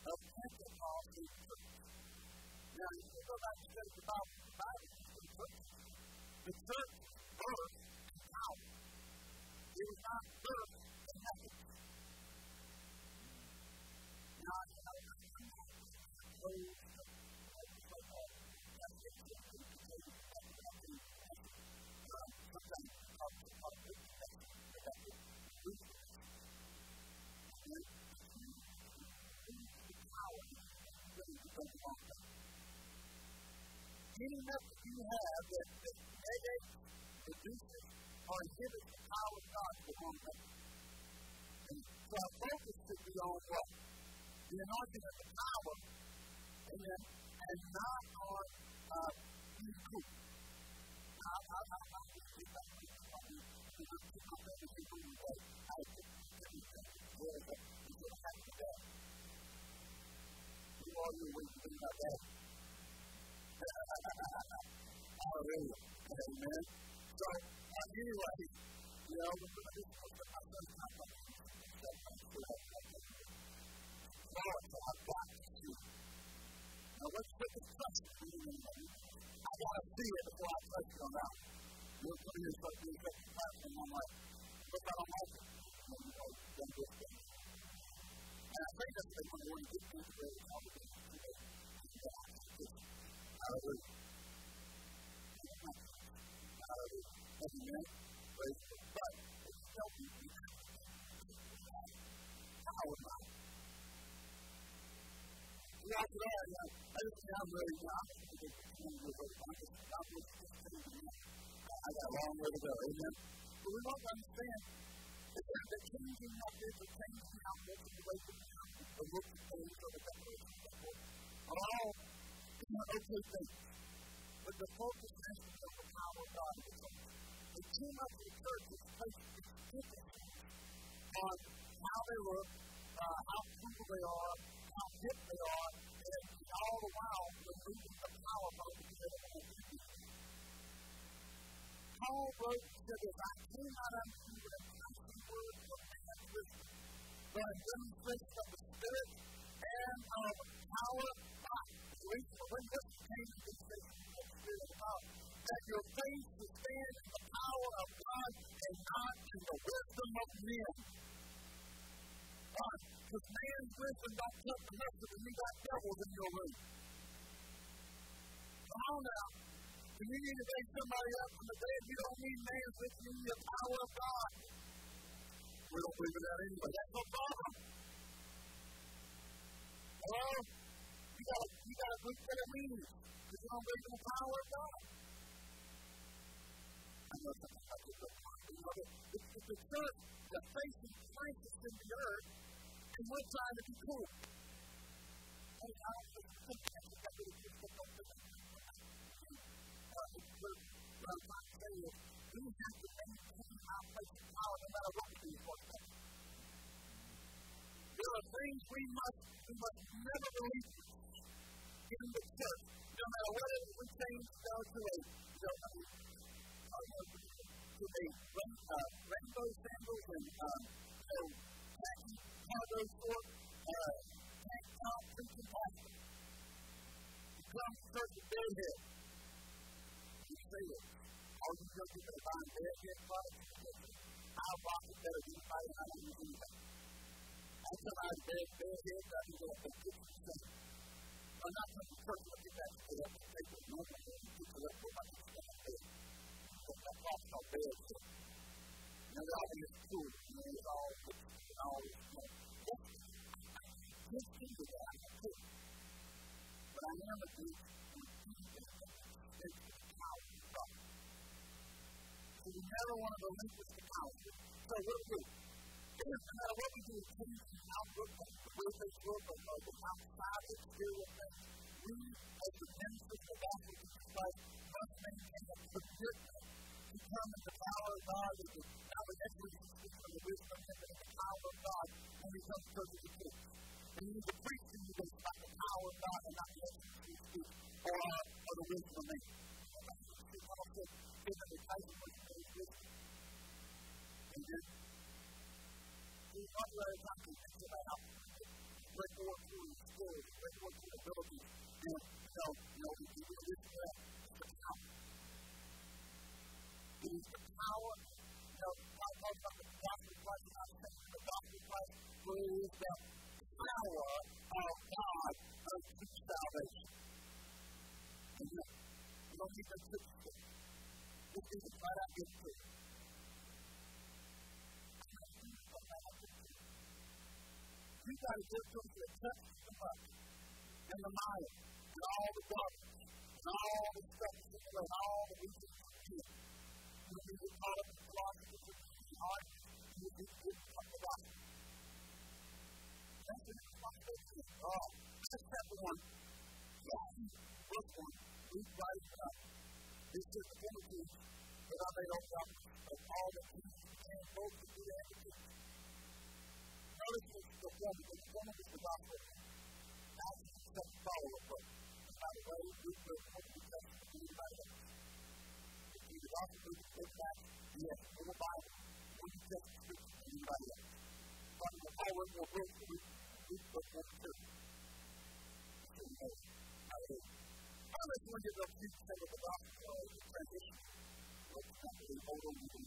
of Pentecost in the church. Now, if you go back and study the Bible is the church. The church birthed in power. It was not birthed in message. Now, I know those any message you have that negates, reduces, or inhibits the power of God to the wrong message. And so our focus should be on what? The anointing of the power, amen, and not on being cool. Who are you when you think about that? Hallelujah. Amen. So, anyway, you know, my son's not going to so I've got to see it. Now, let's put this trust in me. I've got to see it before I trust it on that. You'll come here and start doing such a class, and I'm like, look, I don't like it. Don't do it. And I think that's when we're going to get into the hallelujah. Hallelujah. Amen. Praise God. But it's still be power now. Throughout today, I just think I'm ready now. I got a long way to go. Amen. But we want to understand that the changing of this, the changing out of the way to the look of things, or the declaration of the Lord, are all okay things. But the focus has to be on the power of God. And too much of the church is placed its emphasis on how they look, how cool they are, how hip they are, and all the while removing the power of the community. Paul wrote and said this, I cannot unto you with a constant word of man's wisdom, but a demonstration of the Spirit and of power by the reason of when this came to this that your faith will stand in the power of God and not in the wisdom of men. Why? Because man's wisdom don't cut the message and you got devils in your room. Come on now. If you need to wake somebody up from the dead, you don't need man's wisdom, you need the power of God. We don't believe in that anyway. That's no problem. Hello? You got to look at it means. Because you don't believe in the power of God. I know something about this. If the church that's facing crisis in the earth, and we're trying to be cool. I don't think that's what I'm trying to say is, we have to maintain our place of power no matter what we do for them. There are things we must never believe in the church. No matter what it is, we change to rainbow sandals and khaki cargo short, tank top, preaching pastor. You come to church with barehead. You say it. All you churches that are buying barehead products, I'll box it better than anybody, and I don't use anything. I come out of barehead, I can go up and 50%. I'm not coming to church to get that shit up and take it normal and get it up for my bed. That's talking about bed shit. You know, all this cool, you know, it's all this, this thing is that I'm a kid. But I am a dude who is the power of God. So we never want to relinquish the power. So what do we do? No matter what we do, we change the outlook of the way they look, or the outside exterior things. We, as the ministers of the gospel of Jesus Christ, must maintain a commitment to come in the power of God, and now the next week we speak of the wisdom and the power of God when we come to church as a church. And you need to preach to you about the power of God and not the excellency of speech or the wisdom of man. Paul said, give them the type of wisdom. Amen. We talk about it, talking about how we're going through skills, great working abilities, and, if you do this well, it's the power. It is the power. I talk about the gospel of Christ, and I'm saying the gospel of Christ is the power of God unto salvation. And you don't need to fix it. This is right out here too. You got to get them to touch the heart and the mind and all the darkness and all the stuff that's in the way, all the reasons for fear. You need to call up the philosophy of the heart. You need to get up the gospel. That's the responsibility. This is chapter 1. Verse 1. Read right up. This is the penalty that I made over of all the things and both to do and to do. Notice this is the form of the gospel. Now you can set the follow-up book. And by the way, we will put the text to anybody else. If you the gospel, we can take back, yes, in the Bible, we can text the scripture to anybody else. But the power of the book, we put that too. Let's look at the future of the gospel, the transition. Let's not really hold on to the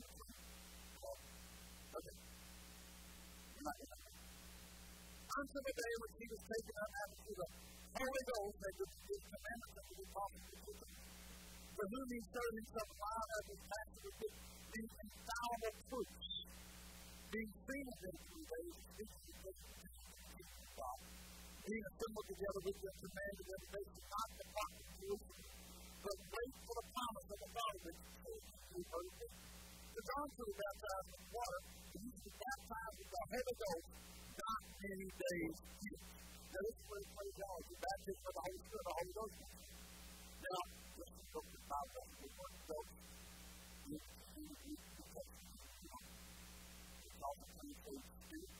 okay. Until the day when he was taken up after the Holy Ghost, that was his commandments that was impossible to keep. For whom he showed himself alive as his master with these infallible proofs, being seen of them 3 days, speaking to the kingdom of God. Being assembled together with them, commanded them that they should not depart from Jerusalem, but wait for the promise of the Father which he heard of them. For John truly baptized with water, and he was baptized with the Holy Ghost not many days yet. Now this is where it plays out. The baptism of the Holy Spirit, the Holy Ghost. Now, let's just go to the Bible and the Holy Ghost. It's also coming to the Spirit.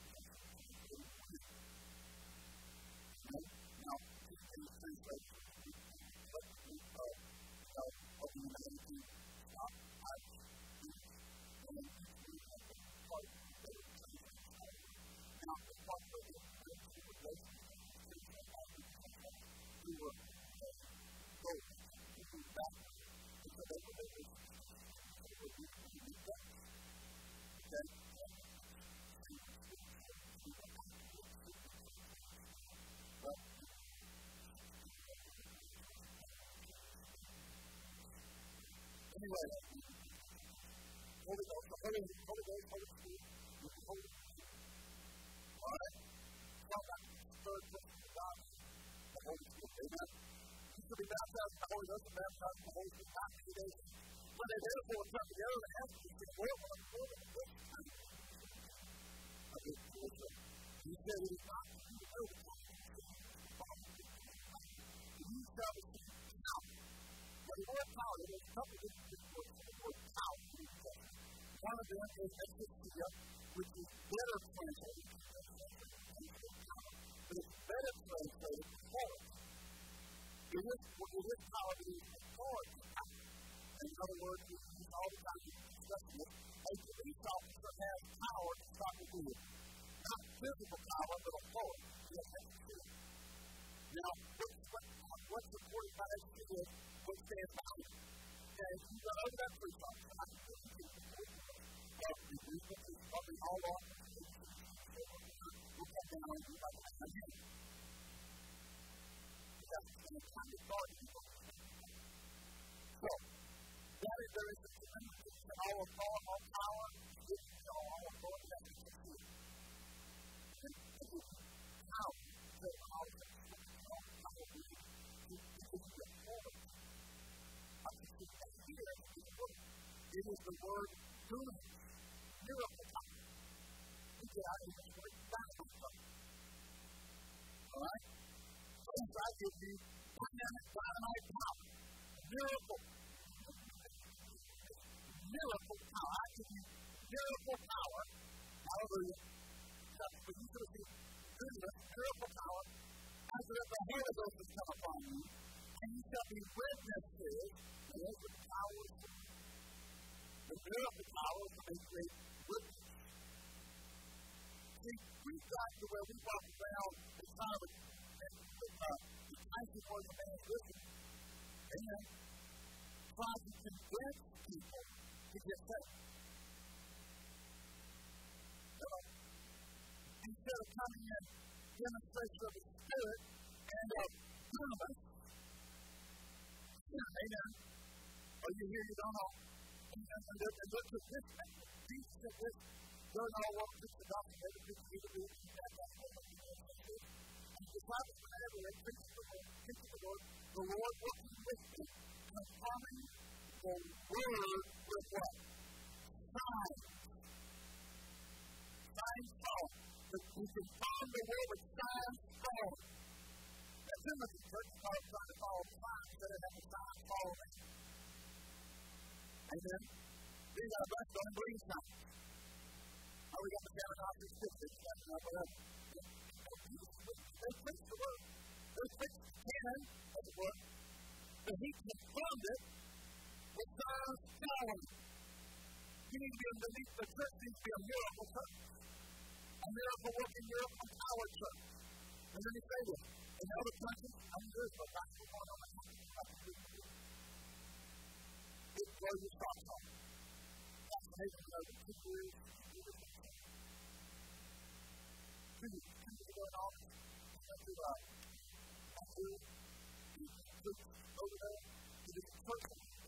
Now, in the sense that of the humanity, stop, now, the part of the relationship we were both back into the relationship. Anyway, Holy Ghost, the Holy Spirit, with the Holy Spirit. All right? Talk about the third person of God, the Holy Spirit. Amen? You should be baptized in the Holy Ghost and baptized in the Holy Spirit not many days. When they therefore come together, they ask you, say, well, what I'm doing in this time. Okay, he said it is not for you to know the time. You shall receive power. Now, the word power, there's a couple of different words for the word power. One of them is exousia, which is better translated. But it's better translated authority. It is power that is authority. In other words, we use all the time in discussing it. A police officer has power to stop a deal. Not physical power, but authority. Yes, that's true. Now, what's supported by that is what stands by it. And you got over that police officer. I'm going to probably all off. We'll come down and do like that again. That's the kind of guard you go. So, that is there is a commitment to all power, given to all authority that we can see. And how the power of power is the authority. I can see that here in the word. It is the word dunamis. Miracle power. We get out of this word dynamite power. Alright? So I give you dynamite power. Miracle. Miracle power. I give you miracle power. Hallelujah. For you to receive goodness, miracle power, after that the Holy Ghost has come upon you, and you shall be witnesses. And that's what the power is. The miracle power is to make great witness. See, we've got to where we walk around and try to nice before the man is listening. Amen. Try to convince people to get saved. Instead of coming in demonstration of the Spirit and of promise. Amen. Or you hear you don't know. And look at this man. Jesus said this. During our walk with the gospel, every preacher we do is that gospel. And the disciples were everywhere preaching the Lord, the Lord working with me, confirming the word with what? Signs. Signs follow. We confirm the word with signs follow. That's Timothy, church, trying to follow the signs, instead of having signs follow me. Amen. We got a bunch of unbelieving signs. We got the Catholic scriptures, whatever. They preach the word. They preach the canon of the word. But he confirmed it with signs following. You need to be underneath the church, needs to be a miracle church. A miracle working, miracle power church. And then he said this. In other countries, there's no gospel going on. It's where you start from. That's the nation of the 2 years. Going on, over there, to the church,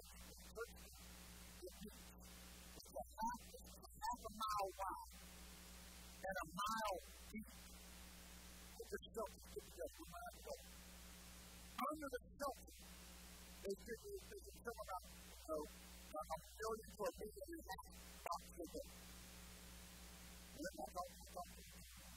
it's half a mile wide and a mile deep. The shelter put together, we might have to go. Under the shelter, they could some about, a million to a million and a half boxes of them. And then that's all we talk about.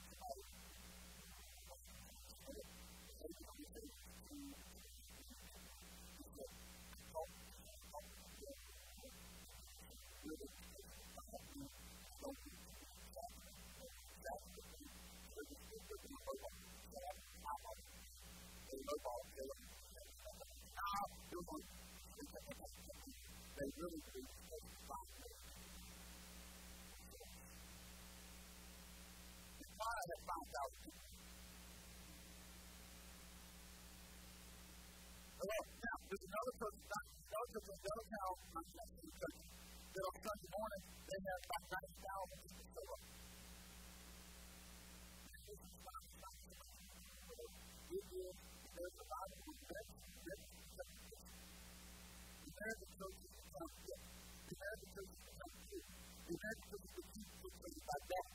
They really do. I had 5,000 people. Now, there's another church in Delaware, that on Sunday morning, they have about 90,000 people show up. There's a lot of the American churches become sick. The American churches become sick. The American churches become sick by death.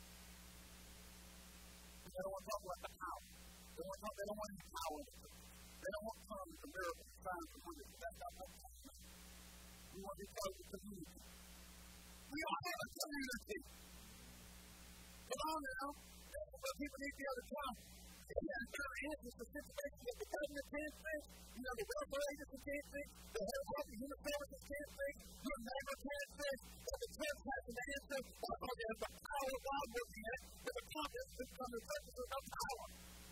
They don't want to talk about the power. They don't want any power in the church. They don't want signs and miracles, signs and wonders. That's not what we're talking about. We want to be part of the community. We are a community. Come on now. But people need to be able to come. If you have better answers to situations that the government can't fix, the welfare agency can't fix, the health and human services can't fix, your neighbor can't fix, that the church has an answer, or there's the power of God working in it, but the confidence to come to church is no power.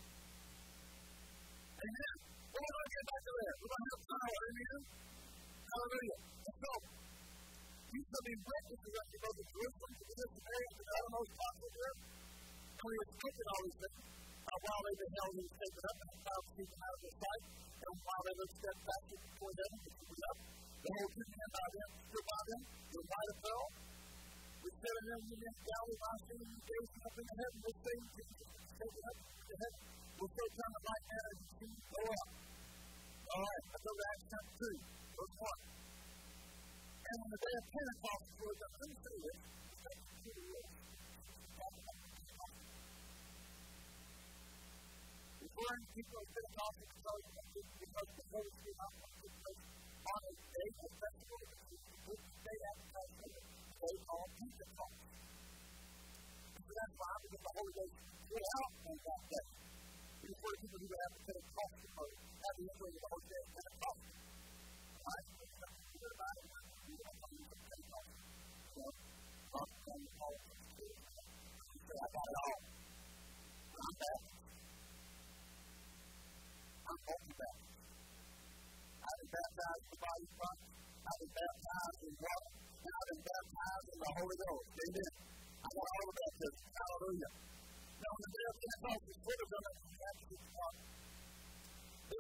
Amen. We're going to get back to there. We're going to have power. Amen. Hallelujah. And so, you shall be witnesses as you go to Jerusalem, to the Samaria, to the uttermost possible there. And we expected all these things. While they beheld, he was taken up, and the cloud seized him out of their sight. And while they looked steadfastly before heaven, which he was up, the whole kingdom by them stood by them, in white apparel. Which said unto them, ye men of Galilee, why stand ye gazing up into heaven? This same Jesus is taken up into heaven. Will so come in like manner as you see go up. All right, let's go to Acts chapter 2, verse 1. And on the day of Pentecost, let me say this. Referring to people of Pentecost, because the Holy Spirit not going to take place on a day of festival, which day after Passover, they call Pentecost. So that's why, because the Holy Ghost poured out on that day. We refer to people who would have the Pentecostal mode, have the influence of the Holy Spirit Pentecost. Right? There's something to do about it. We don't want to use Pentecost. Talk to them, call it the Spirit. You say, I got it all. I'm Baptist. I'm Holy Baptist. I've been baptized in the body of Christ. I've been baptized in water. And I've been baptized in the Holy Ghost. Amen. I got all the baptisms. Hallelujah. Now, on the day of Pentecost, the Spirit of God,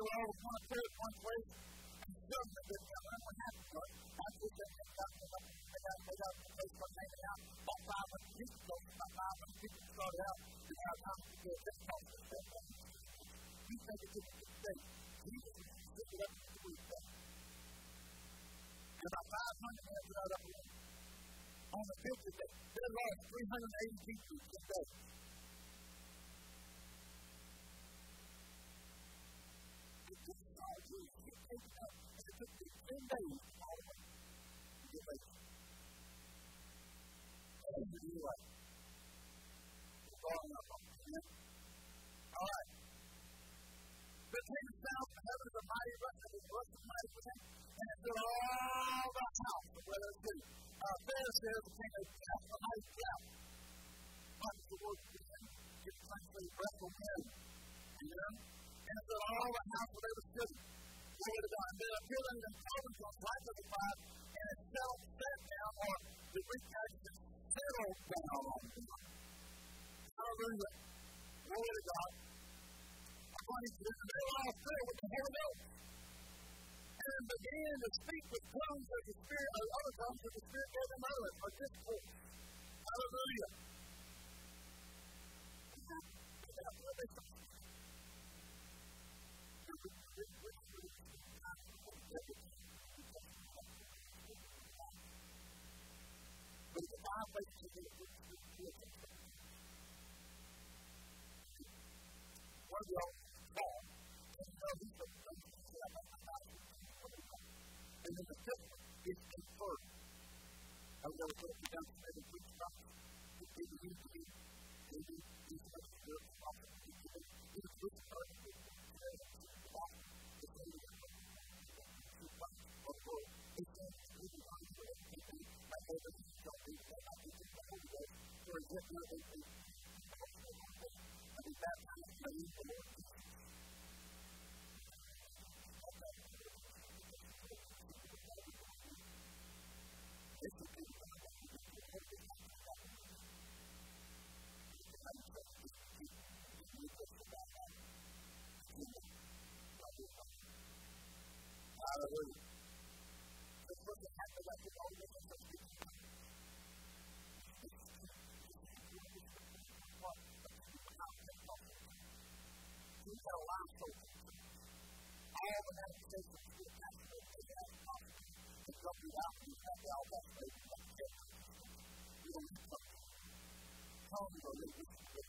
were all kind of clear one place, and suddenly they got what happened to it. That's what they got the place for hanging out. About 500 people, about 500 people started out. And now time to get this talk to them. You think it's a good thing. Jesus was sitting up in the week there. And about 500 men got up there. On the 50th day, there lost 380 people that day. It took me 10 days all the way to get ready. Anyway, we're going up on it. All right. There came a sound from heaven as a mighty rushing, and it rushed mighty with him, and it filled all the house of where they stood. There says the king of death, a mighty drought. What is the word for him? It's translated WrestleMania. Amen. And it filled all the house where they were stood. Glory to God. And there appeared unto them cloven tongues like of the fire, and it sat down, or the Greek text is settled down on them. Hallelujah. Glory to God. According to this, they were all filled with the Holy Ghost, and began to speak with tongues of the Spirit, or other tongues of the Spirit gave them utterance, or discourse. Hallelujah. But the five places to get it, one of y'all Paul, and you know he's from and then the fifth one is inferred. I was going to put it down to 7 weeks about it. It didn't need to be, maybe these are the words of God. It was this part of it. Hallelujah. This was the happen that you all live in the future. You got a lot of folks. All the manifestations of the past that they have possible. It's not the out you have the all that way. You don't need to tell me what it is.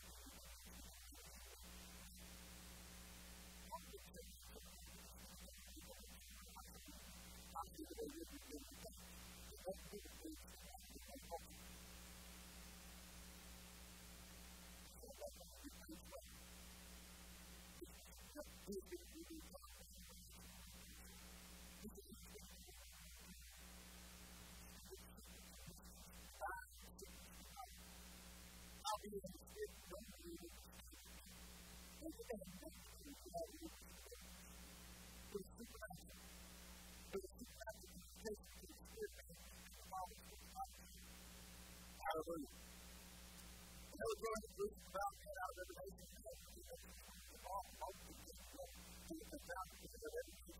Hallelujah. I was going to preach about that out of Revelation. All of the people who were found because of everything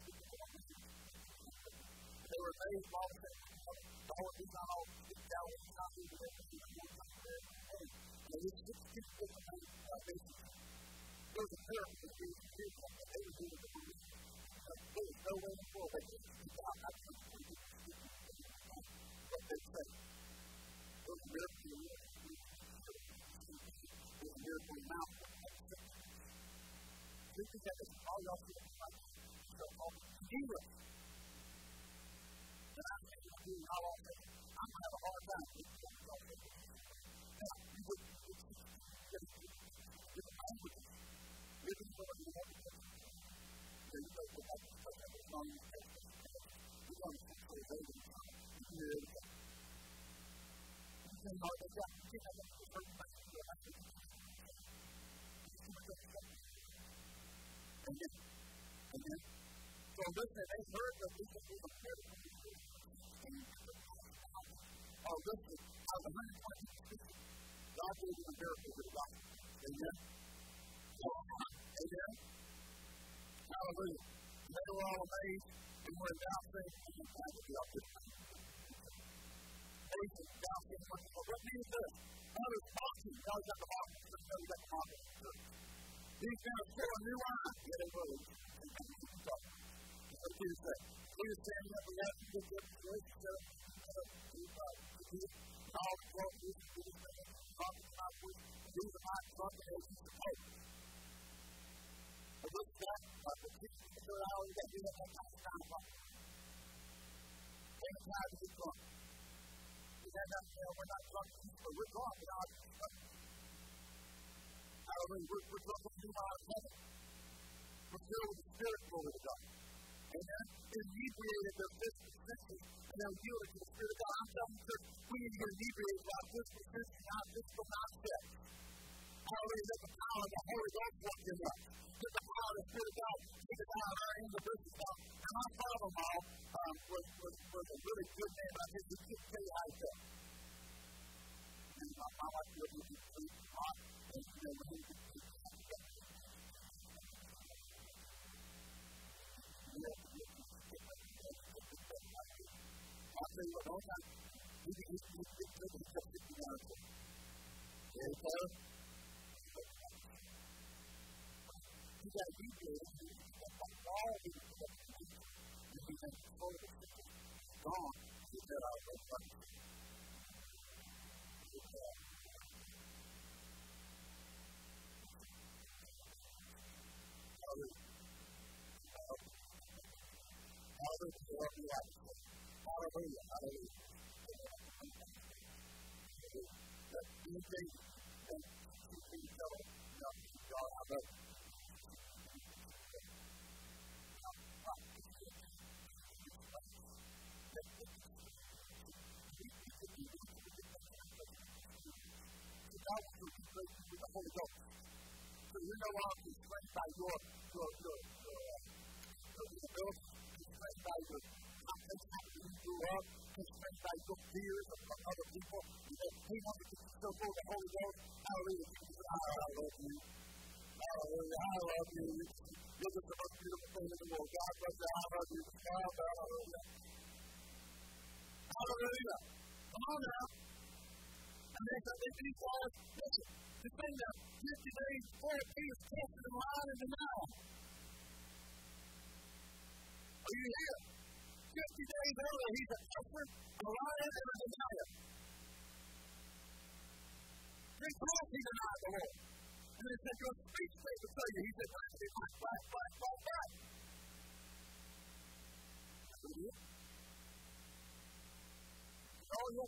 they were amazed by all of it. All of these all speak down in the top of the world. And it's 6 different bases. There was a parable that we were hearing from that they were doing the belief. There was no way in the world they could speak out after what they said. There was a miracle in the miracle in Mount. This is that all y'all see in the Bible. So-called Jesus. And I'm saying, how long is it? I'm going to have a hard time with this. Now, you would get a language. Living for the Lord. So you go to the Bible, because that was not in the text. You're going to see for the Lord. You can hear it again. You can know that God can have a certain place to your life. Amen. So listen, they heard that this was a miracle. Oh, listen, out of 120 people, God gave them a miracle with God. Amen. Amen. Hallelujah. They were all amazed and were now saying, "That would be our good thing." Amazed and now saying, "What means this?" God is talking. God is at the bottom. He's at the bottom. He's going to pour a new wine. Yet it will. What did Jesus say? He was standing up and had to get up to us. He said, all the world is talking about which these are not drunken as you suppose. But with that, the teaching of the third hour, that we have that kind of time about it. Ain't time to get drunk. We have that, we're not drunk, but we're drunk. We're not drunk. Hallelujah. We're drunk with new wine of heaven. We're filled with the Spirit, glory to God. Amen. Inebriated their physical senses, and they'll yield it to the Spirit of God. I'm telling you, church, we need to get inebriated by physical senses, not physical mindset. Hallelujah. Let the power of the Holy Ghost work in us. Let the power of the Spirit of God take us out of our individual stuff. And my father-in-law was a really good man, but I just couldn't tell you how he felt. And my wife lived with him for a lot, and when he was I'll tell you what, all the time, he kept sitting down and saying, "Hey, Father, you got to be good. You got to all the people that you need. And he had control of the system. Gone, he said, "I'll go first." Hallelujah. Hallelujah. That anything that you can tell God, I love you. God will be great with the Holy Ghost. So you're no longer constrained by your ability, constrained by your context, how you grew up, constrained by your fears of other people. He wants to get you so full of the Holy Ghost. Hallelujah. I love you. Hallelujah. I love you. You're just the most beautiful thing in the world. God loves you. I love you. Hallelujah. Hallelujah. Come on now. And then he says, listen, the thing that 50 days before he was tested and lied and denied. Are you here? 50 days earlier, he's a tester, a liar, and a denier. 3 times he denied the Lord. And then he said, your speech may betray you. He said, black. Oh, yes.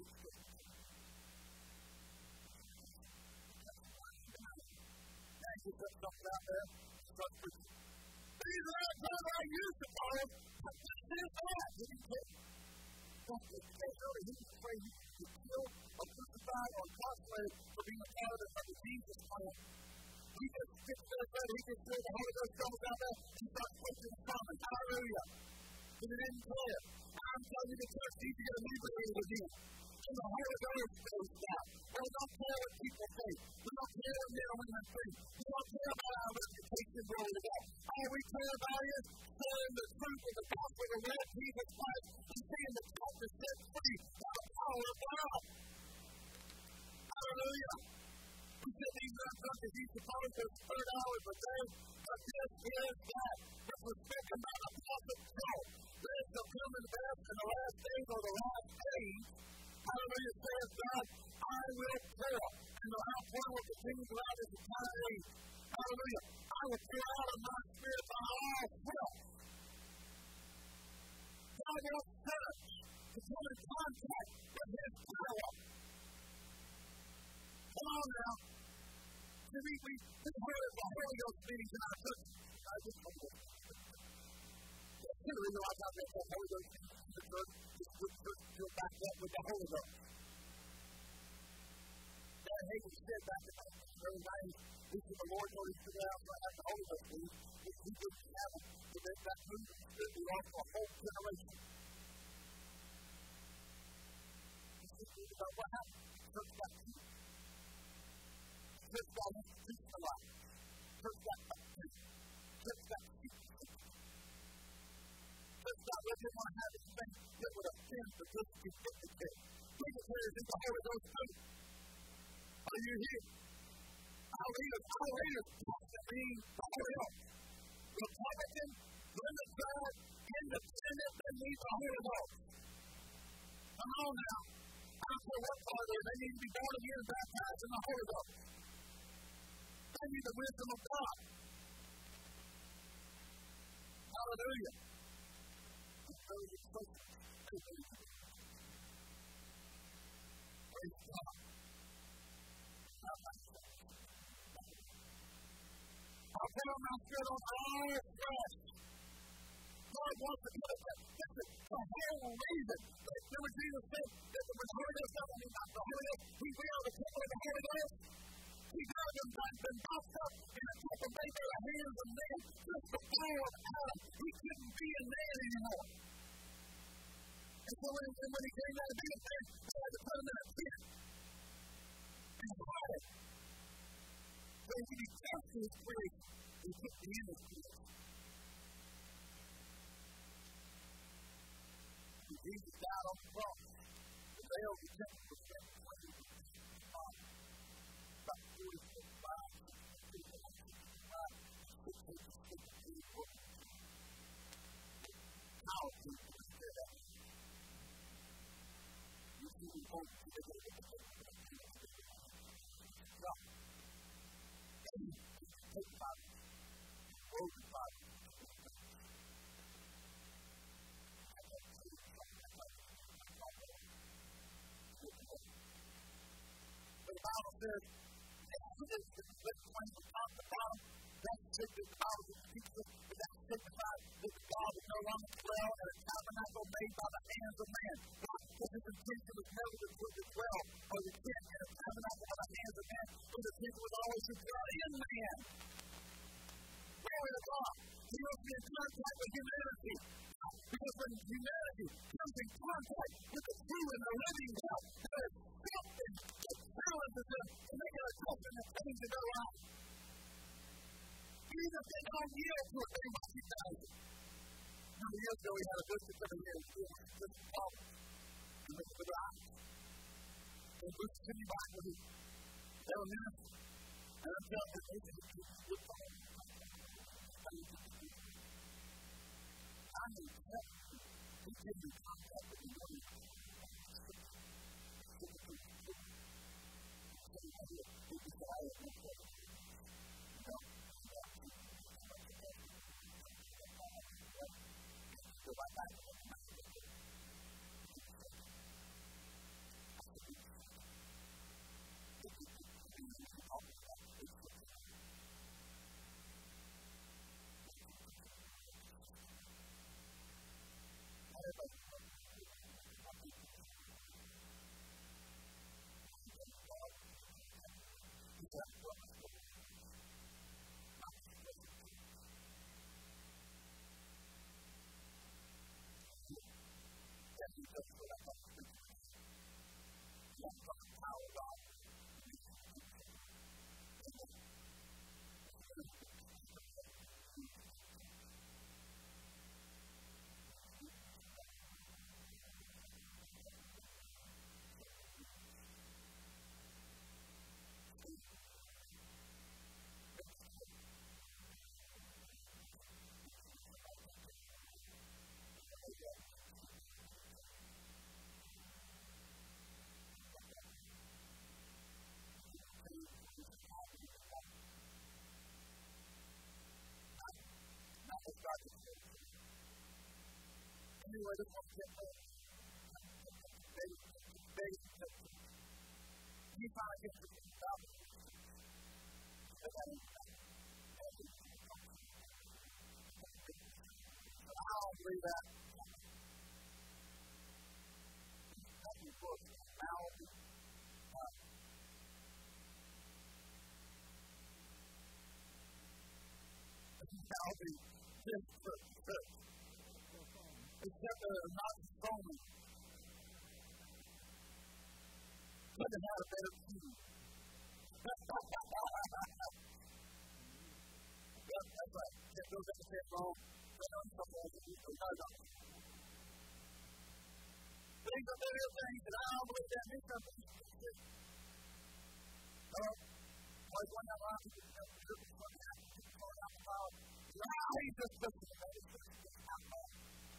He put something out there. These are not things I used to follow, but this is that. He didn't care. He was afraid he could kill or crucified or incarcerated for being a part of the Jesus plan. He just gets there, he gets there, the Holy Ghost comes out there, he starts preaching the sermon. Hallelujah. But he didn't care. I'm telling you, the church needs to get inebriated again. And the Holy Ghost goes down. We don't care what people think. We don't care what men and women think. We don't care about our reputation, glory to God. All we care about is sharing the truth of the gospel of the Lord Jesus Christ and seeing the captive set free by the power of God. Hallelujah. We said these are not as you suppose there's 3 hours a day, but this is that which was spoken by the prophet Joel. This shall come in best in the last days or the last days. Hallelujah, says God, I will pour, and the outpouring will continue throughout this entire age. Hallelujah, I will pour out of my spirit by all flesh. God wants sinners to come in contact with His power. Come on now. See, we heard of the Holy Ghost meetings in our church. I just want to that's the reason why God makes that Holy Ghost meeting in the church. It's good church to feel back up with the Holy Ghost. Dad Hagin said back in the early 90s, this is the Lord told us to go out and have the Holy Ghost meeting. He didn't have it to make that move. It belonged to a whole generation. This is about what happened. Church got peace. Church got institutionalized. Church got baptized. Church got peace. doesn't want to have anything that would offend the good certificate. Jesus says it's the Holy Ghost too. Are you here? Our leaders constantly the Holy Ghost. Republican, Democrat, Independent, they need the Holy Ghost. Come on now. I don't care what part it is. They need to be born again and baptized in the Holy Ghost. They need the wisdom of God. Hallelujah. Praise God. I'll put on my spirit on all flesh. God wants to put it. Listen, the whole reason. Remember Jesus said that the Holy Ghost doesn't mean not the Holy Ghost. We are the people of the Holy Ghost. He got them boxed up in a cup of paper in the hands of men just the power of Adam. He couldn't be a man anymore. And so when he came out of being a man, they had to put him in a tent. And hide it. So he could be tested his grace. He took the end of his grace. And Jesus died on the cross. The veil of the temple was set between about The Bible says, when you talk about that signifies the people, that signifies that God is no longer dwell at a tabernacle made by the hands of man. Because his intention was never to dwell or to sit in a tabernacle by the hands of man. His intention was always to dwell in man. Glory to God. He wants to be in contact with humanity. Because when humanity comes in contact with the true and the living God, there is something that challenges them to make it a tougher and change in their life. Even if they don't yield to it, they must be done. Now, years ago, we had a bishop over here who was just problems. And look at the eyes. And Bruce City Bible, they were ministers. And I'm telling you, this is a good problem. I need help. He gives me contact with the Lord. Anyway, this one gets he finally gets to the top. I don't believe that. That's your book. Now, this church. Except that it's not Roman. Could have had a better team. That's right. Can't go back to say it wrong. But I'm so glad that we know that. things are real things, and I don't believe that means something. Always one that line, people know the church is going to happen, people going out about, he's just listening, that is just not bad.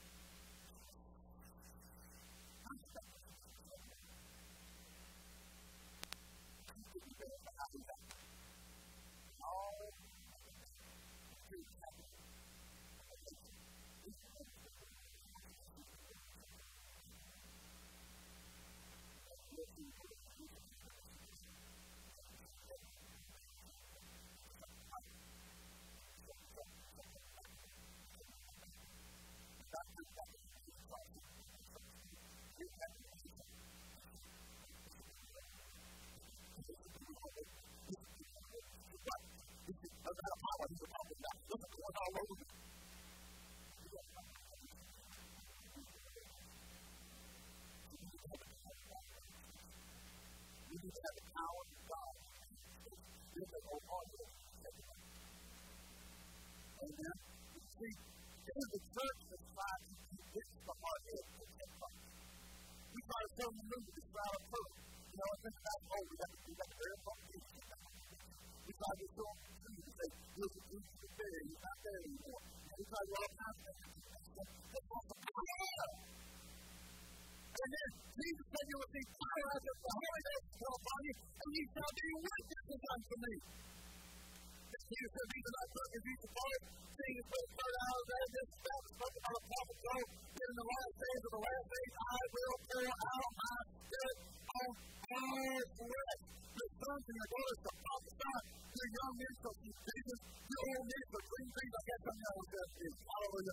Amen. See, in the church that's trying to convince the heart of the temple. We try to tell the movie to try to prove. You know, I think about, we got the very important things. We try to show them the truth and say, here's the truth to there, he's not there anymore. We try to do all kinds of things. That's also power. And then Jesus said you will see power out of the Holy Ghost will upon you, and you shall be witnesses unto me. Jesus said, these are not broken pieces of fire. Jesus put a third out of there. This is about the spoken by the prophet Joel. In the last days of the last days, I will pour out my spirit on all flesh. Your sons and your daughters shall prophesy. Your young men shall see visions. Your old men shall dream dreams. I got something else that is. Hallelujah.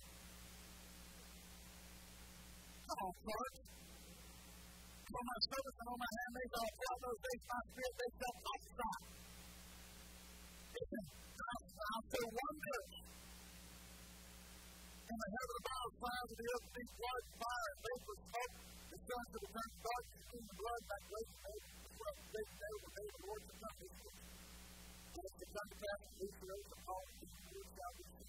Come on, church. On my servants and on my handmaids, I will pour out those days my spirit. They shall prophesy. I'll show wonders in the heaven above, signs of the earth, beneath blood, fire, and vapor, smoke. The sun shall return to darkness, and the blood, that great day, the day of the Lord shall come this way. And it shall come to pass, and these shall open upon the Lord shall be seen.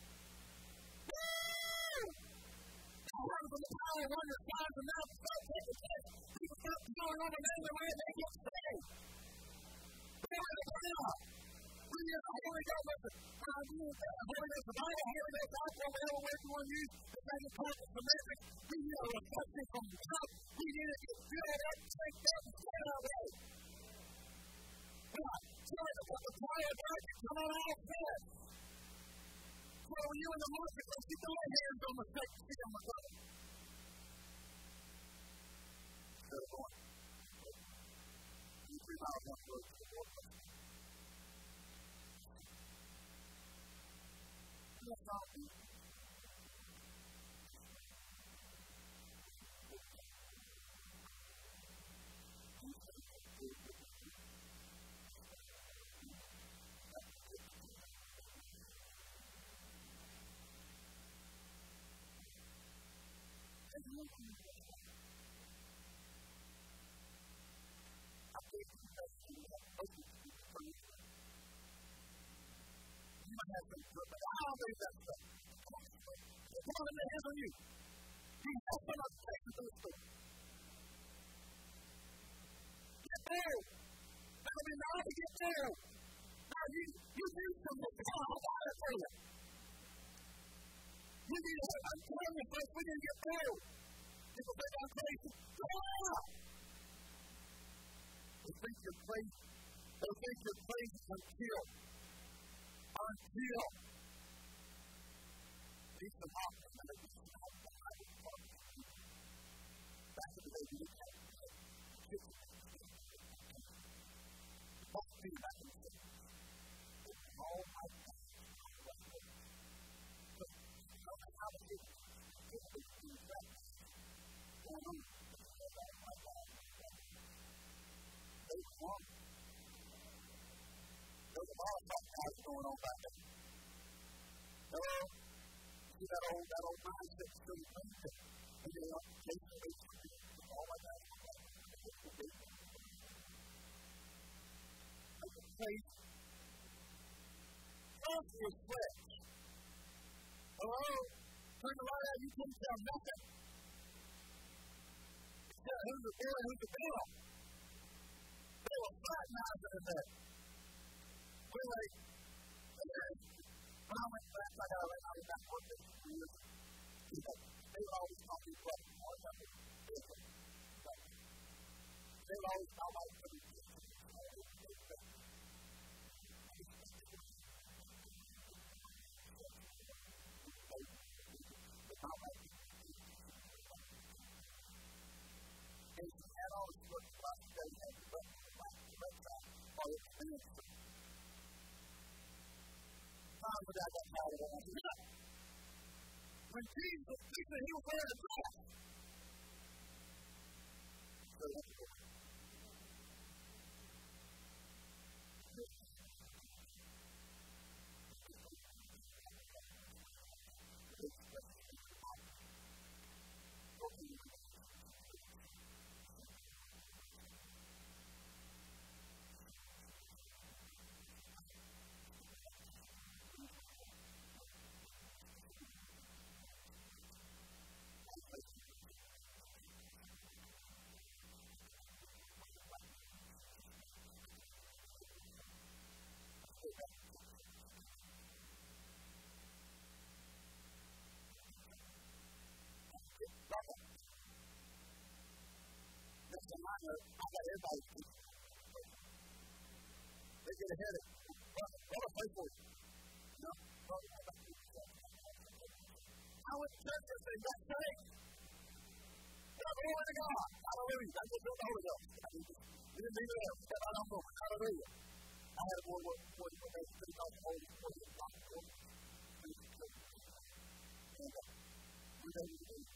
Woo! The words of the power, wonders, signs, and miracles start taking place. People start going over and over, and they get saved. Glory to God. We need the Holy Ghost. Listen, when I do the Holy Ghost, the Bible, Holy Ghost, whatever way you want to use, the thing is called the metric. We need a reflection from God. We need to get filled up, take that, and stay our way. God, tell us what the power of God can come on all flesh. So when you're in the marketplace, you can lay hands on the sick, see them with others. Instead of going, you 3 miles down the road to the Lord. That's all we do. You might have some good, but I don't believe that stuff. Come on, let me hands on you. You have so much faith in this thing. Get there. That'll be nice to get there. Now, you do something. Come on, I'll buy it for you. You need to have, I'm telling you, folks, we need to get there. People think I'm crazy. Come on. They think you're crazy. They think you're crazy until these are not the men of the small Bible part. Back in the day, we didn't have kids. Most people back in the day, oh my God. So, how many people do that? Oh my God. They were wrong. There's a lot of stuff going on back there. Hello? See that old mindset still thing that they are taking all like that. Like a place. Trust your flesh. Hello? Turn the light out, you can't tell nothing. said, who's the boy and who's the girl? They were fraternizing in there. We're like, when I went back, I got back working for years. They would always call me brother. They would always call my brother. And all this work for us today, and the rest of the website, all the things. Time for that got tired of it. When Jesus said he was wearing a dress. So that's good. I got everybody. They get ahead of it. What a place for you. I went to church and said, got saved. Glory to God. Hallelujah. That's what the Holy Ghost. We didn't leave it there. We stepped out on board. Hallelujah. I had a boy work for you when they pretty much hold it for you. We don't need to do it.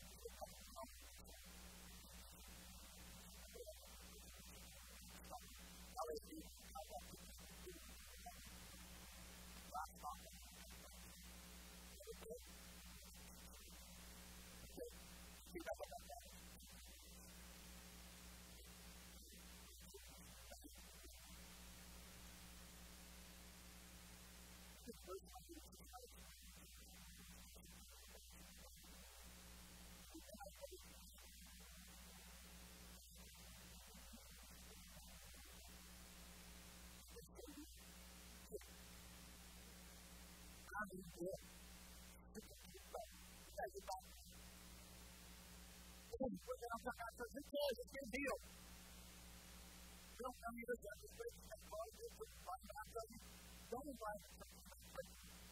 Don't invite them to the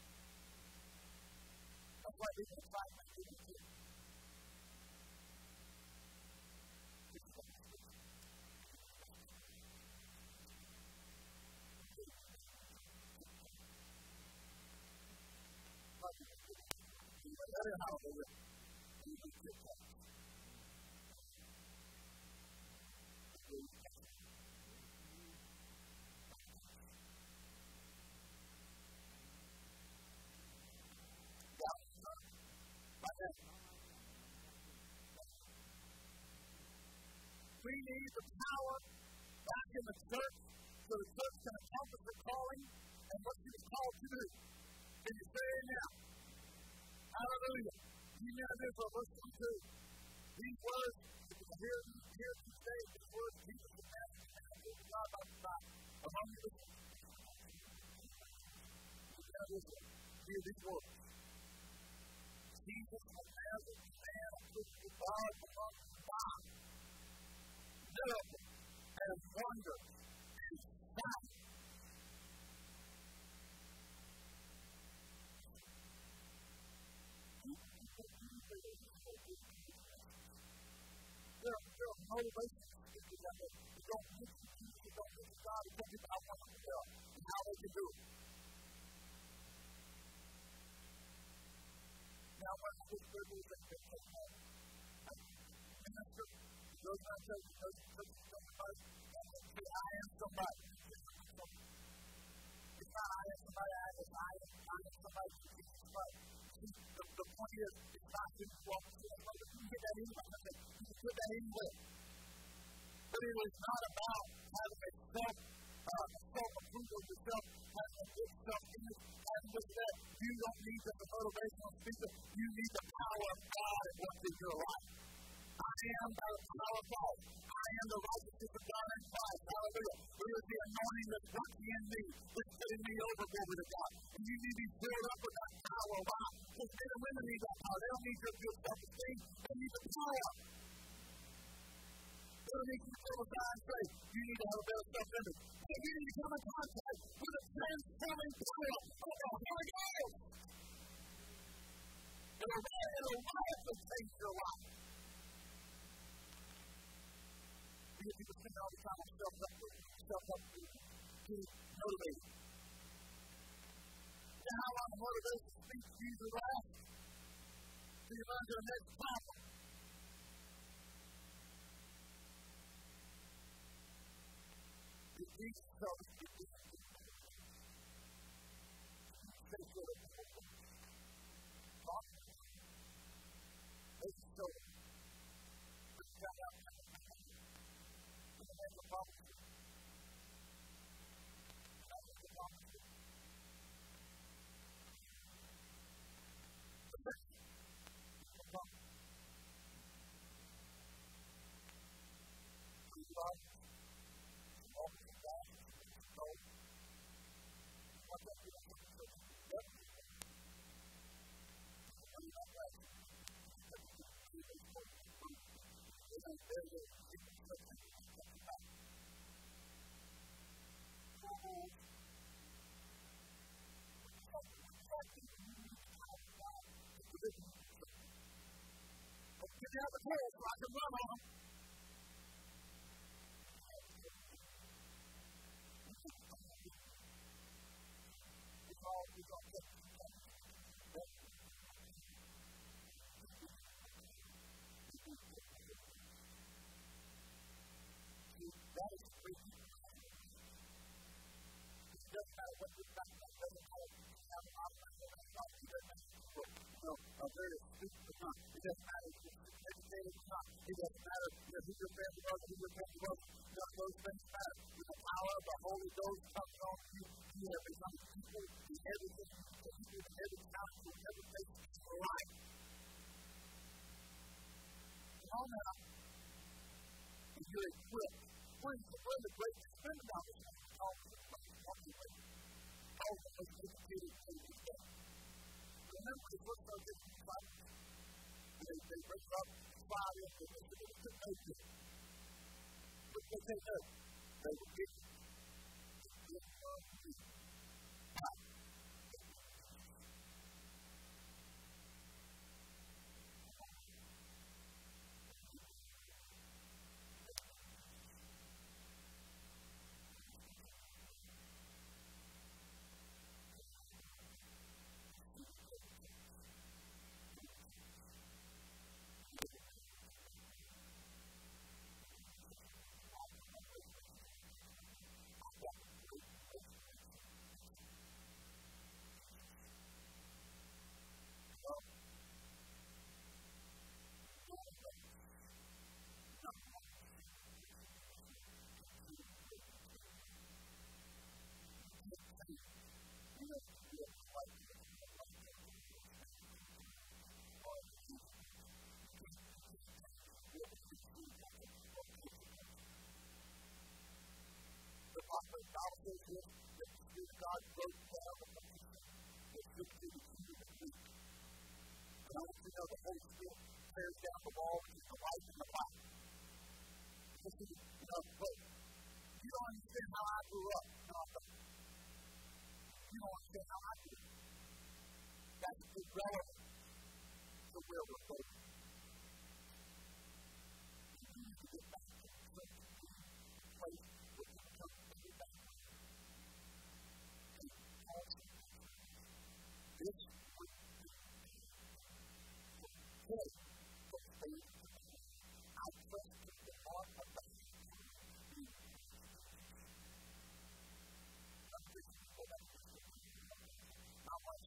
That's why we can invite my people too. We need the power back in the church so the church can accomplish the calling and what she was called to do. Can you say it now? Hallelujah. You know this for verse 22. These words, here today, these words, Jesus was asking, and I will God by the side among you. Hear these words. Jesus of Nazareth, man who God among the God. Miracle and wonder and sign. There are motivations that you don't need to do, you don't need to God, you don't need to outline what they are and how they can do it. Now, when I was privileged and minister, those not telling you, those somebody, I am somebody. It's not I am somebody, I am somebody, The point is, it's not just walk to the place. You can get that anywhere. You can put that anywhere. But it is not about having a self-approval of yourself, having a good self-image, having this or that. You don't need just a motivational speaker. You need the power of God at work in your life. I am by the power of God. I am the righteousness of God in Christ. Hallelujah. It is the anointing that's working in me, that's putting me over, glory to God. And you need to be filled up with that power. Wow. Because men and women need that power. They don't need your good self-esteem. They need the power. They don't need you to prophesy and say, you need to have a better self-image. But you need to come in contact with the transforming power of the Holy Ghost. It'll radically change your life. Because people spend all the time on self-help to motivate. You know how long motivation speaks usually lasts? Till you learn to the next problem. If Jesus tells us to do something, say so that people will talk. They can show it. But you got out there. That's the problem. That's the problem. The problem. We love all the God. So, what does it do? Yep. I'm not right. Give me out the pole so I can run on them. It's all good. That is the reason. It doesn't matter what you've got. It doesn't matter if you have a lot of money. It doesn't matter. A very stupid or not. It doesn't matter if you're educated or not. It doesn't matter who your family was, who your family was. None of those things matter. With the power of the Holy Ghost coming on you, you have become people in everything, people in every challenge, in every place in your life. Come on now. And you're equipped. What is the great thing about this? All the most educated people today. Remember, it's what's so different about it. They wake up, fire, and they say, they took no good. But they take no. They were good. The Bible says this, that the Spirit of God broke down the foundation. It's good to the kingdom of God. But I want you to know the Holy Spirit tears down the wall between the light and the light. Listen, you know, but you don't understand how I grew up. You don't understand how I grew up. That's irrelevant to where we're going. You need to get back to the place where you come to get back. This would be good for faith. I trust in the Lord of the not much.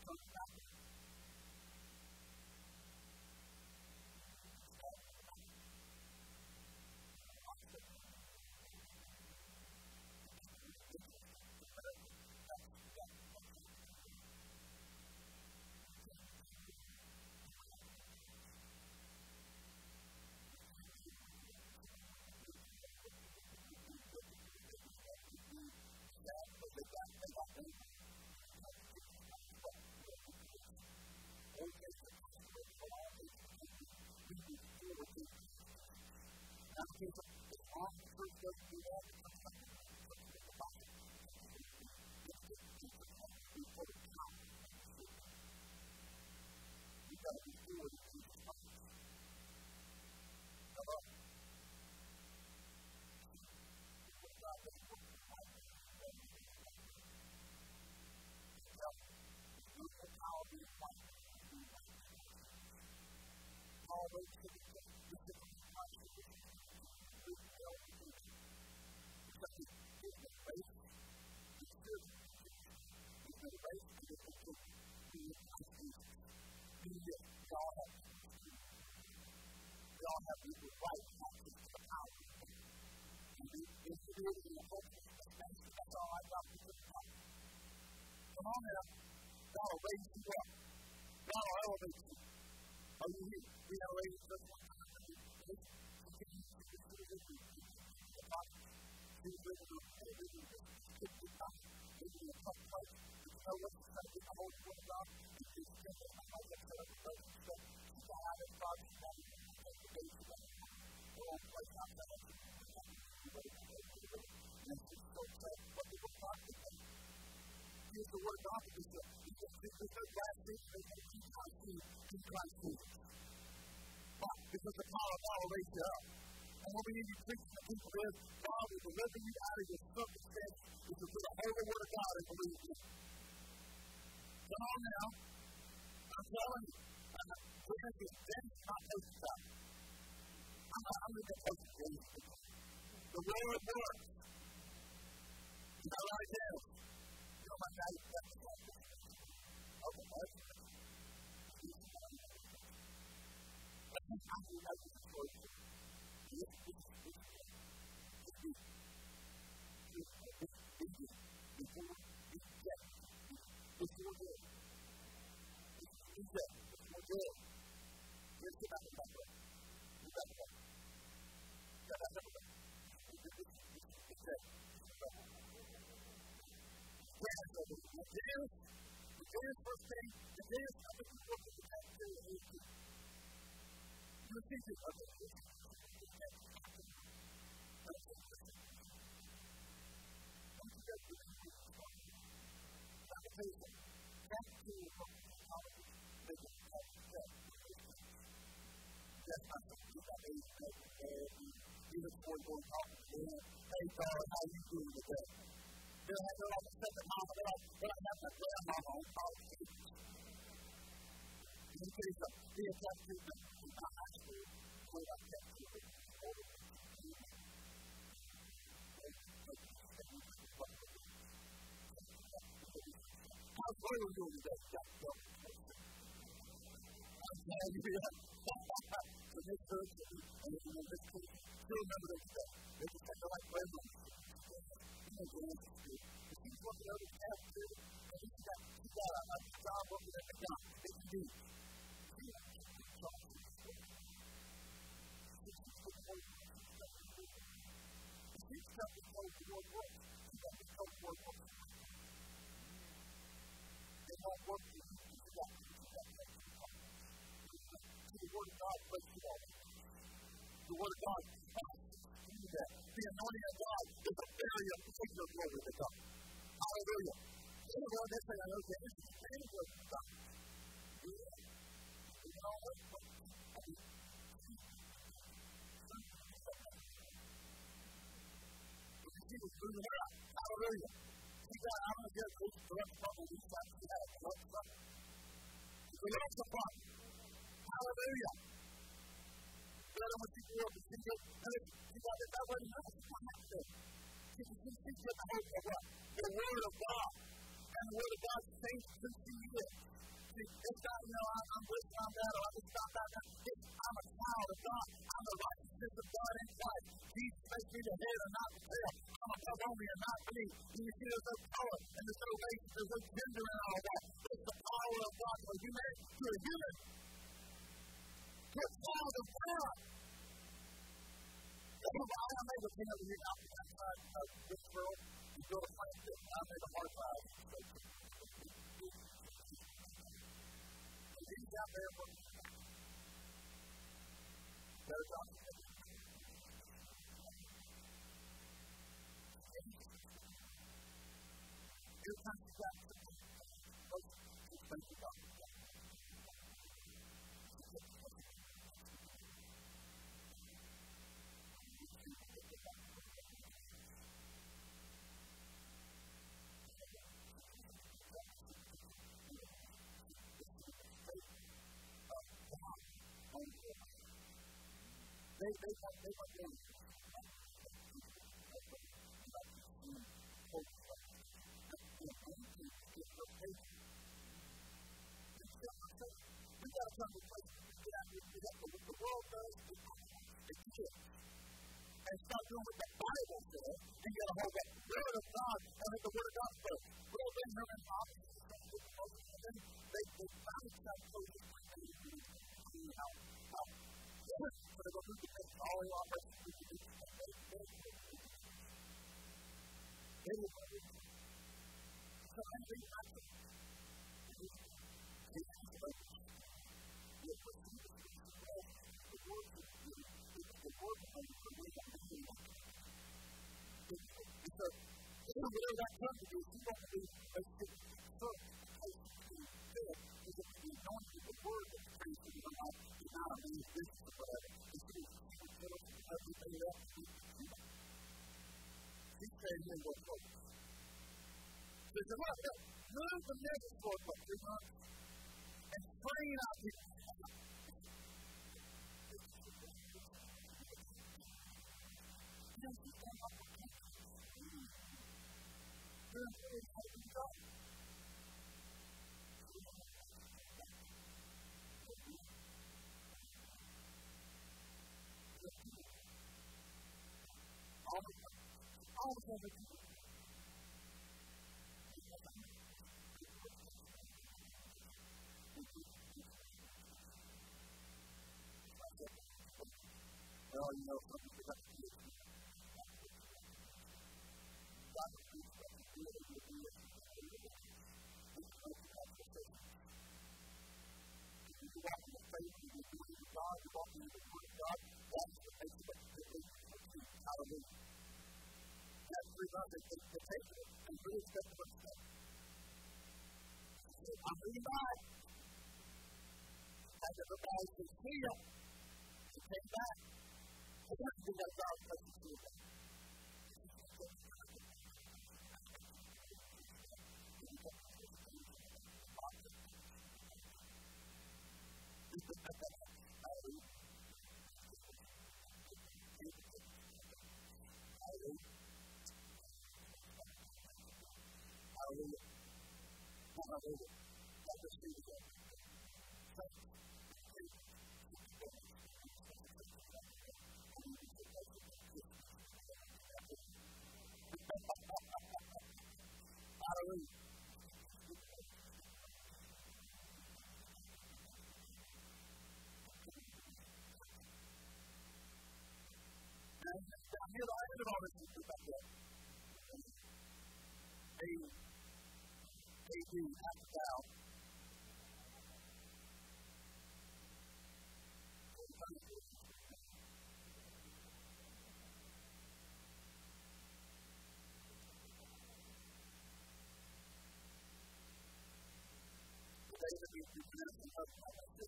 Come on now. God will raise you up. God will elevate you. Are you here? We have raised just one time. Here's the word of God to this day. Last week, they had two Christ Jesus. Why? Because the power of God will raise you up. And what we need to preach to the people is, God will deliver you out of your circumstance if you put a hold of the word of God and believe in it. Come on now. I'm telling you. This is not post time. I'm going to post it. The word works. You got to write it down. My God, that's okay, that's how you like this choice. The first thing, the day is coming to look at the next day of 18. You think it's okay. Don't you get to the next one? Application. Back to your college. Make it a step. That's not something you got 8 minutes. You look forward to talking to them. Hey, God, how you doing today? They're like a second mama. They're like having a grandmama on college. Let me tell you something. We have got to do in our high school. We have got to do it. How's William doing today? I'm glad you're here. So this church, and this church, still remember this stuff. They just like they're like brethren. She's working over the cafeteria, and she's got a job working at McDonald's. They can do it. She's got to go to your work. She's got to go to your work. They won't work for you. She's got to do that. The Word of God breaks you all. The Word of God do that. The anointing of God is a barrier to take your glory to God. Hallelujah. Well, next thing I know, this is the same Word of God. You know, she was moving around. Hallelujah. She got out of the gate, she left the bubble, she got a little something. It's a little supply. Hallelujah. Then when she grew up and she got it that way, what happened? She get the hope of what? The Word of God. and the Word of God changed who she is. See, it's not, I'm this, I'm that, or I'm this, I'm that. I'm a child of God. I'm the righteousness of God in Christ. Jesus makes me the head and not the tail. I'm above only and not beneath. You see, there's no color and there's no race, there's no gender in all that. It's the power of God for human to a human. To a child of God. I made a thing over here outside of this world. You go to find it. I made a hard time. And he's out there for better job. Here comes the God. Most expensive God. They were doing it. We've got to come to a place what the world does is kill. And start doing what the Bible says, and get a hold of the Word of God, and let the Word of God first. Well, then, her and mom, they found themselves so so they go through the best all the operations we can do. They will go through. So I'm being active. They have to go through. You have to see the things of God. The Word of God. The Word of God is the way that we do it. And so, whatever that comes to be, you want to be a good church. Because if you don't do the Word that's preached in your life, you're not a man of business or whatever. Everything else is he said here go focus. So he said, look, move the next for 3 months and train out people. All of them are well, something we have to do. God will do something good and you'll do it. If you walk in the faith, you will do it with God, you walk in the Word of God, that's the faith of the hallelujah. That's 3 months they take it and really expect to what's done. I'm reading back. As everybody can see them, they came back. I want to do that God place to see them. Hallelujah. Hallelujah. Let us see together. Hallelujah. I'm here to answer all this about that. A.D. Apatow. Today, we pronounce the husband of the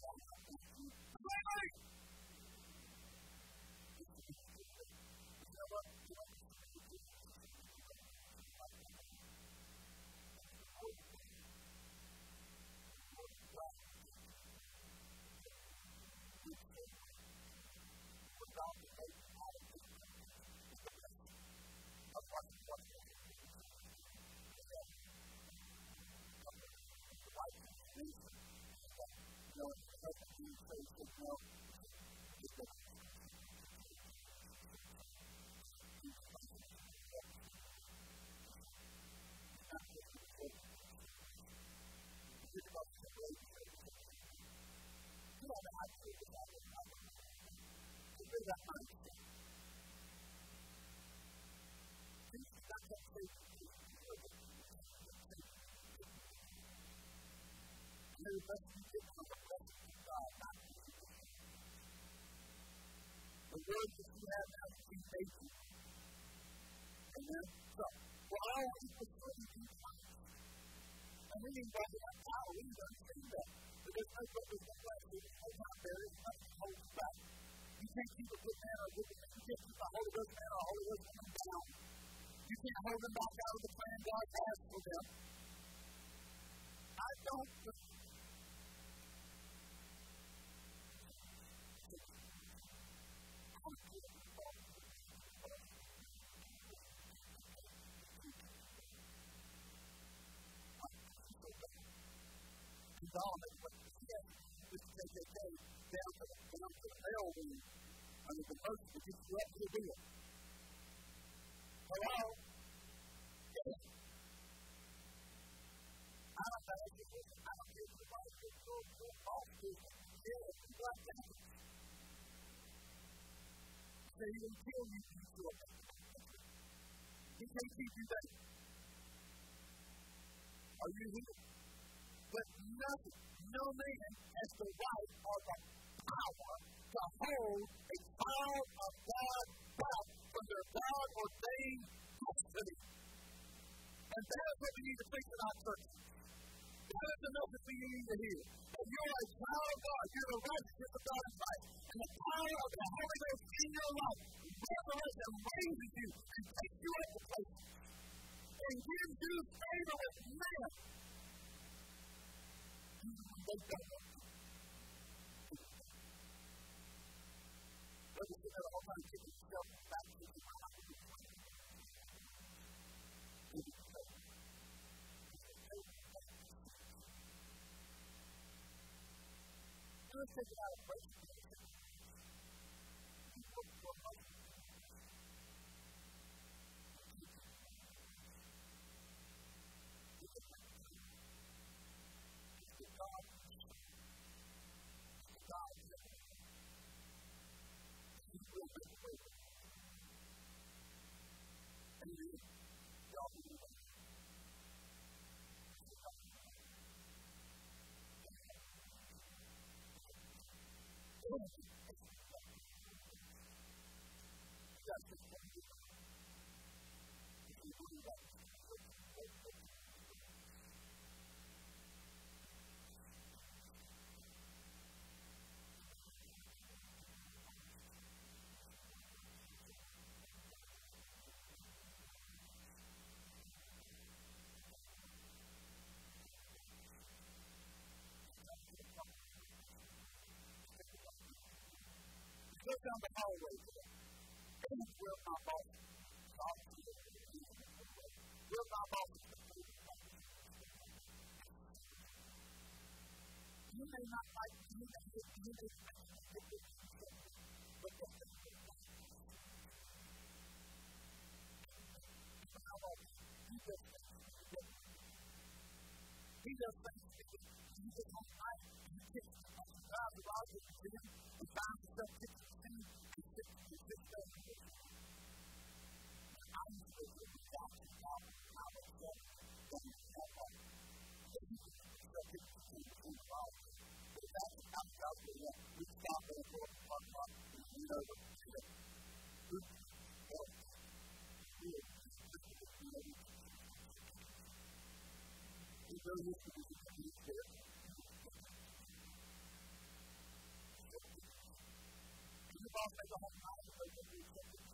you know what? things. You know, you say, well, you don't have to do that. To do that mindset. That's what faith is. The best you get from the blessing of God, not the word that you have now is being faithful. Amen? So, we're all equal serving in Christ. And we need to have power. We need to understand that. Because no purpose of life is not there. There's nothing to hold you back. You can't keep a good man or a good man. You can't keep a Holy Ghost man or a Holy Ghost woman down. You can't hold them back out of the plan God has for them. I don't think. Solomon, but he had this KKK down to the mail room under the mercy to get you up to the wheel. Hello? Yes. I don't know if it was, I don't care if the wife was your boss business. Yeah, you got that. So he will kill you if you do it. He can't keep you there. Are you here? But nothing, no man has the right or the power to hold a child of God back from their God-ordained destiny. And that is what we need to preach in our churches. That is the message we need to hear. That you're a child of God, you're the righteousness of God in Christ, and the power of the Holy Ghost in your life resurrects and raises you and takes you up to places and gives you favor with men. They don't know. But you know, all kinds of people yourself back to the house. Let's take it out of place. People for money. Go down the hallway today. Where my boss talks to you. Where my boss is. You may not like you may not but you just he just thinks you just don't like you kiss God the Lord to him and find yourself kissing him and sit there and listen. I'm supposed to be talking about how much love that you have on. That you can still get to see the Lord. But that's the kind of God we stop and go and talk about you know the there used to be a piece there. The boss made the whole time so that we accepted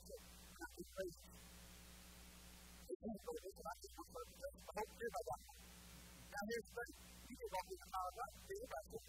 not be crazy. They can't go this, and I just want to I hope everybody got that. Now here's the thing. You can walk in the power of God. Everybody says,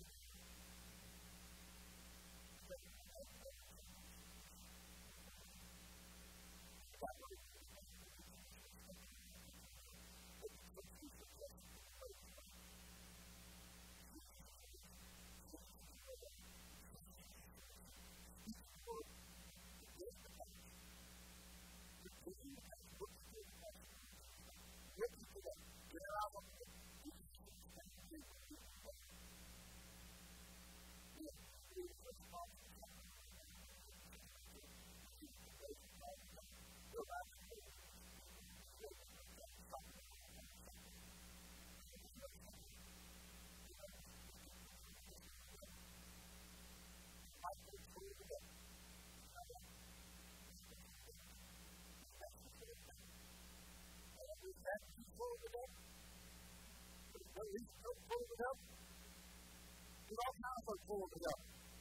When he's pulled it up, there's all kinds of pulling it up.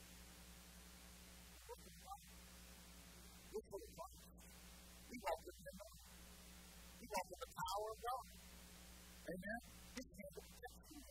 Look what it's like. He walks in the power. He walks in the power of God. Amen? His hand will protect you.